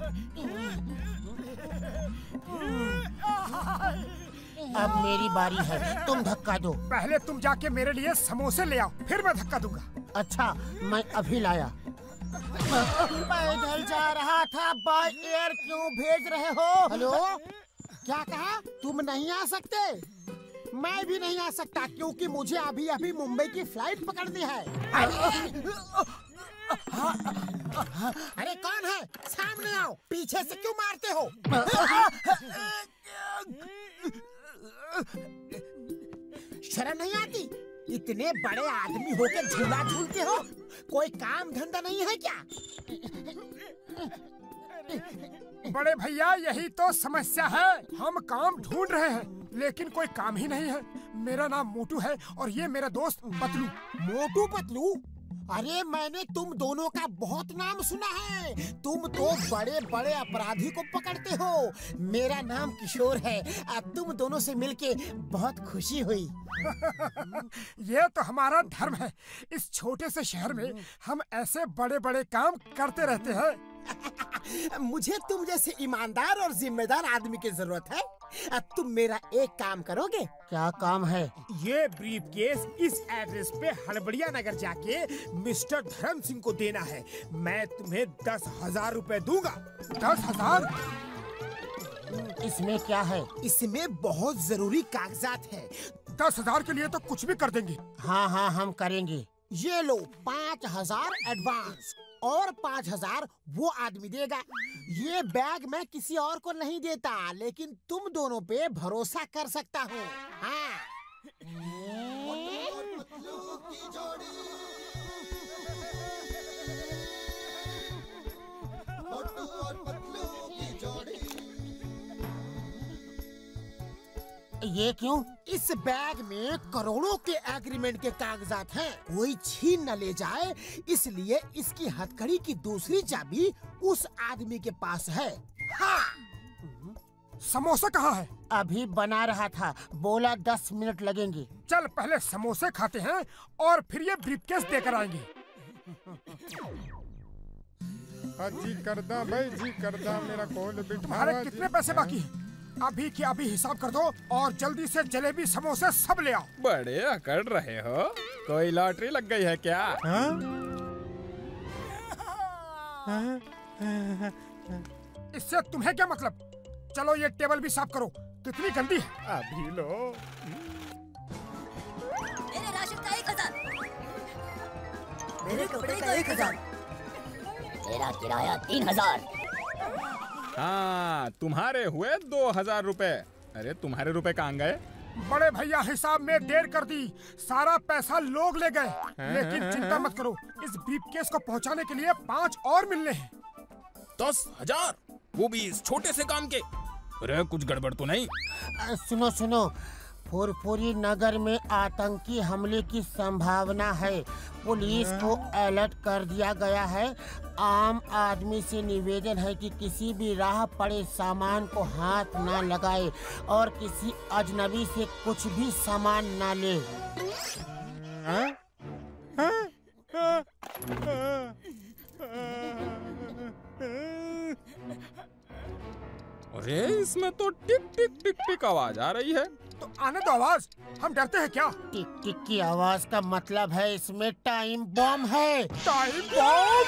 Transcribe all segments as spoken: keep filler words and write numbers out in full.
अब मेरी बारी है, तुम धक्का दो। पहले तुम जाके मेरे लिए समोसे ले आओ, फिर मैं धक्का दूंगा। अच्छा, मैं अभी लाया। पैदल जा रहा था, बाय एयर क्यों भेज रहे हो? हेलो, क्या कहा? तुम नहीं आ सकते? मैं भी नहीं आ सकता क्योंकि मुझे अभी अभी मुंबई की फ्लाइट पकड़नी है। अरे कौन है? सामने आओ, पीछे से क्यों मारते हो? शर्म नहीं आती? इतने बड़े आदमी होकर झूला झूलते हो? कोई काम धंधा नहीं है क्या? बड़े भैया, यही तो समस्या है। हम काम ढूंढ रहे हैं लेकिन कोई काम ही नहीं है। मेरा नाम मोटू है और ये मेरा दोस्त पतलू। मोटू पतलू? अरे मैंने तुम दोनों का बहुत नाम सुना है। तुम तो बड़े बड़े अपराधी को पकड़ते हो। मेरा नाम किशोर है। अब तुम दोनों से मिलके बहुत खुशी हुई। ये तो हमारा धर्म है। इस छोटे से शहर में हम ऐसे बड़े बड़े काम करते रहते हैं। मुझे तुम जैसे ईमानदार और जिम्मेदार आदमी की जरूरत है। अब तुम मेरा एक काम करोगे? क्या काम है? ये ब्रीफकेस इस एड्रेस पे हड़बड़िया नगर जाके मिस्टर धर्म सिंह को देना है। मैं तुम्हें दस हजार रूपए दूंगा। दस हजार? इसमें क्या है? इसमें बहुत जरूरी कागजात है। दस हजार के लिए तो कुछ भी कर देंगे। हाँ हाँ, हम करेंगे। ये लो पाँच हजार एडवांस और पाँच हजार वो आदमी देगा। ये बैग मैं किसी और को नहीं देता, लेकिन तुम दोनों पे भरोसा कर सकता हूँ। हाँ। ये क्यों? इस बैग में करोड़ों के एग्रीमेंट के कागजात हैं। कोई छीन न ले जाए, इसलिए इसकी हथकड़ी की दूसरी चाबी उस आदमी के पास है। हाँ। समोसा कहाँ है? अभी बना रहा था, बोला दस मिनट लगेंगे। चल पहले समोसे खाते हैं और फिर ये ब्रीफकेस देकर आएंगे। जी करदा भाई, जी करदा मेरा कॉल बिठा। तुम्हारे कितने पैसे बाकी हैं? अभी के अभी हिसाब कर दो और जल्दी से जलेबी समोसे सब ले आओ। बड़े अकड़ रहे हो, कोई लॉटरी लग गई है क्या? हाँ? हाँ? इससे तुम्हें क्या मतलब? चलो ये टेबल भी साफ करो, कितनी गंदी है। अभी लो। मेरे राशन का एक हजार, मेरे कपड़े का एक हजार, मेरा किराया तीन हजार। हाँ, तुम्हारे हुए दो हजार रुपए। अरे तुम्हारे रुपए कहाँ गए? बड़े भैया हिसाब में देर कर दी, सारा पैसा लोग ले गए। लेकिन चिंता मत करो, इस ब्रीफकेस को पहुंचाने के लिए पाँच और मिलने हैं। दस हजार, वो भी इस छोटे से काम के। अरे कुछ गड़बड़ तो नहीं? आ, सुनो सुनो, फुरफुरी नगर में आतंकी हमले की संभावना है। पुलिस को अलर्ट कर दिया गया है। आम आदमी से निवेदन है कि किसी भी राह पड़े सामान को हाथ ना लगाए और किसी अजनबी से कुछ भी सामान ना ले। हाँ? हाँ? हाँ? अरे इसमें तो टिक टिक टिक टिक आवाज आ रही है। तो आने दो आवाज, हम डरते हैं क्या? टिक टिक की आवाज का मतलब है इसमें टाइम बम है। Time bomb?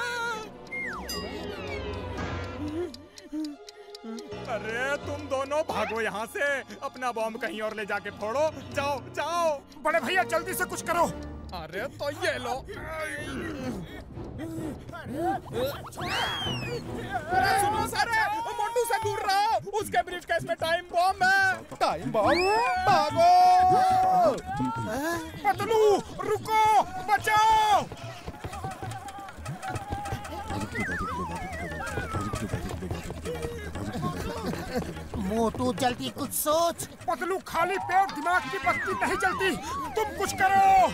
अरे तुम दोनों भागो यहाँ से, अपना बॉम्ब कहीं और ले जाके फोड़ो। जाओ जाओ। बड़े भैया जल्दी से कुछ करो। अरे तो ये लो। सुनो सर, मोटू से दूर रहो, उसके ब्रीफकेस में टाइम बॉम्ब है। Time bomb? भागो! पतलू रुको, बचाओ! मोटू जल्दी कुछ सोच। पतलू खाली पेट दिमाग की बत्ती नहीं जलती, तुम कुछ करो।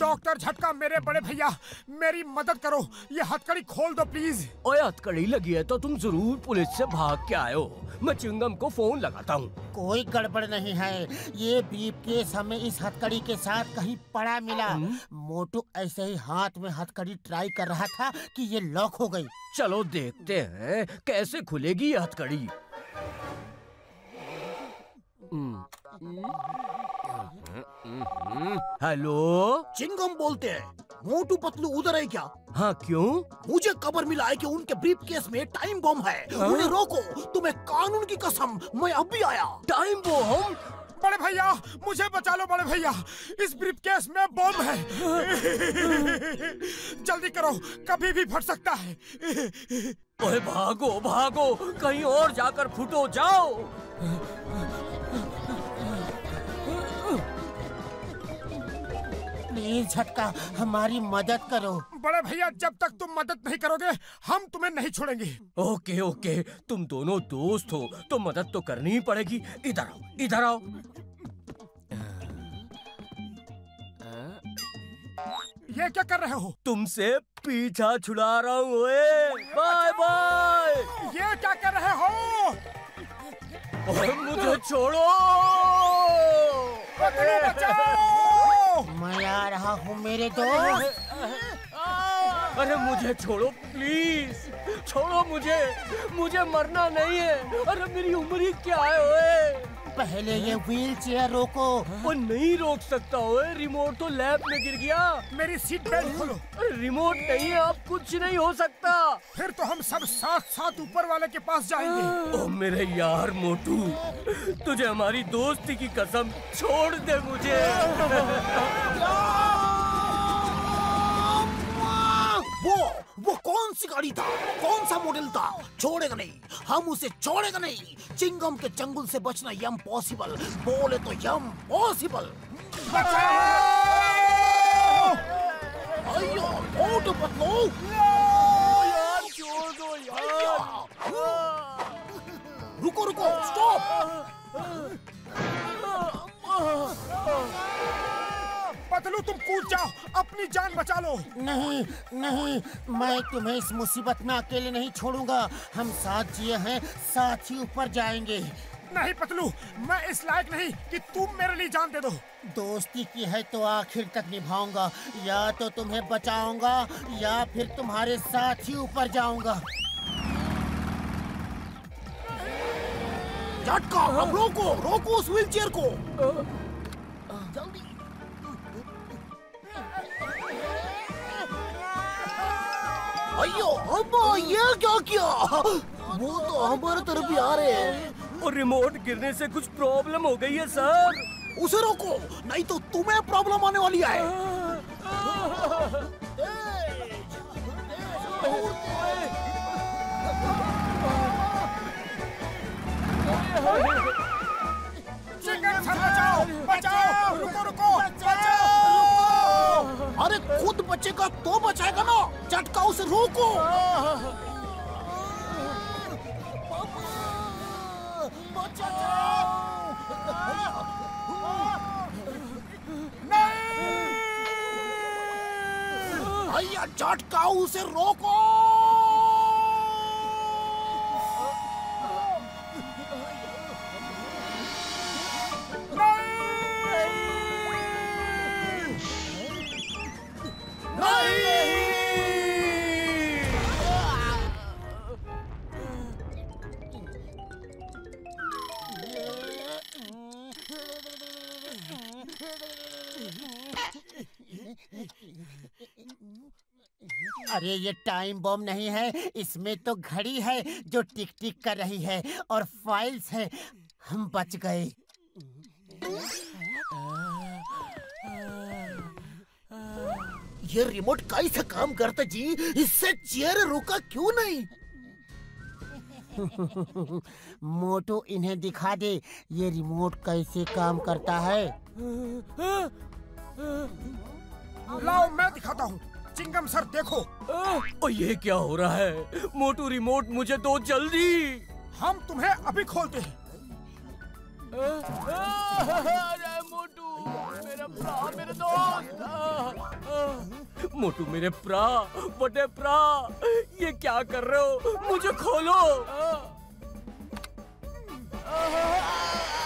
डॉक्टर झटका, मेरे बड़े भैया मेरी मदद करो, ये हथकड़ी खोल दो प्लीज। ओए हथकड़ी लगी है तो तुम जरूर पुलिस से भाग के आए हो। मैं चिंगम को फोन लगाता हूँ। कोई गड़बड़ नहीं है, ये ब्रीफकेस हमें इस हथकड़ी के साथ कहीं पड़ा मिला। मोटू ऐसे ही हाथ में हथकड़ी ट्राई कर रहा था कि ये लॉक हो गई। चलो देखते हैं कैसे खुलेगी ये हथकड़ी। हेलो, चिंगम बोलते हैं। मोटू पतलू उधर है क्या? हाँ क्यों? मुझे खबर मिला है कि उनके ब्रीफकेस में टाइम बम है। उन्हें रोको, तुम्हें कानून की कसम, मैं अभी आया। Time bomb? बड़े भैया मुझे बचा लो, बड़े भैया इस ब्रीफकेस में बम है। जल्दी करो, कभी भी फट सकता है। ओए भागो भागो, कहीं और जाकर फुटो, जाओ। प्लीज झटका, हमारी मदद करो। बड़े भैया जब तक तुम मदद नहीं करोगे हम तुम्हें नहीं छोड़ेंगे। ओके ओके, तुम दोनों दोस्त हो तो मदद तो करनी ही पड़ेगी। इधर आओ, इधर आओ। ये क्या कर रहे हो? तुमसे पीछा छुड़ा रहा हूँ। Bye bye. ये क्या कर रहे हो? और मुझे छोड़ो। बचाओ! मैं आ रहा हूँ मेरे दोस्त। अरे मुझे छोड़ो प्लीज, छोड़ो मुझे, मुझे मरना नहीं है। अरे मेरी उम्र ही क्या है ओए? पहले ये व्हील चेयर रोको। वो नहीं रोक सकता ओए, रिमोट तो लैब में गिर गया। मेरी सीट बेल्ट खोलो। अरे रिमोट नहीं है, अब कुछ नहीं हो सकता। फिर तो हम सब साथ साथ ऊपर वाले के पास जाएंगे। ओ मेरे यार मोटू, तुझे हमारी दोस्ती की कसम, छोड़ दे मुझे। वो वो कौन सी गाड़ी था? कौन सा मॉडल था? छोड़ेगा नहीं, हम उसे छोड़ेगा नहीं। चिंगम के चंगुल से बचना यम पॉसिबल, बोले तो यम पॉसिबल। अयो मोटू पतलू, यार छोड़ दो यार। रुको रुको, स्टॉप। पतलू तुम कूद जाओ, अपनी जान बचा लो। नहीं नहीं, मैं तुम्हें इस मुसीबत में अकेले नहीं छोड़ूंगा। हम साथ जिए हैं, साथ ही ऊपर जाएंगे। नहीं पतलू, मैं इस लायक नहीं कि तुम मेरे लिए जान दे दो। दोस्ती की है तो आखिर तक निभाऊंगा। या तो तुम्हें बचाऊंगा या फिर तुम्हारे साथ ही ऊपर जाऊंगा। झटका, अब रोको, रोको उस व्हील चेयर को। जल्दी। अयो अम्मा, ये क्या किया? वो तो हमारे तरफ ही आ रहे हैं। और रिमोट गिरने से कुछ प्रॉब्लम हो गई है सर। उसे रोको, नहीं तो तुम्हें प्रॉब्लम आने वाली है। चिंगम सर बचाओ, बचाओ, रुको रुको, बचाओ। अरे खुद बचेगा तो बचाएगा ना, झटका उसे रोको। भैया झटका उसे रोको। अरे ये टाइम बम नहीं है, इसमें तो घड़ी है जो टिक टिक कर रही है और फाइल्स है। हम बच गए। ये रिमोट कैसे काम करता जी? इससे चेयर रुका क्यों नहीं? मोटू इन्हें दिखा दे ये रिमोट कैसे काम करता है। लाओ मैं दिखाता हूँ। चिंगम सर देखो। ओ ये क्या हो रहा है? मोटू रिमोट मुझे दो जल्दी। हम तुम्हें अभी खोलते हैं। अरे मोटू, मेरे मेरे दोस्त। मोटू मेरे प्रा, बड़े प्रा, ये क्या कर रहे हो? मुझे खोलो।